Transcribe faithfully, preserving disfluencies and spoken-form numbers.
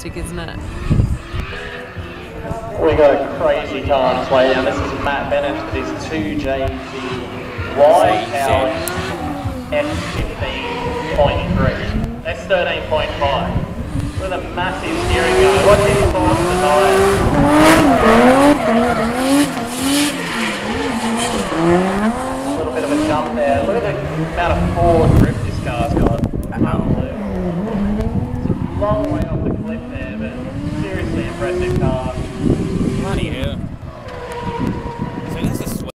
hectic, isn't it? We got a crazy car on its way down. This is Matt Bennett with his two J T Y powered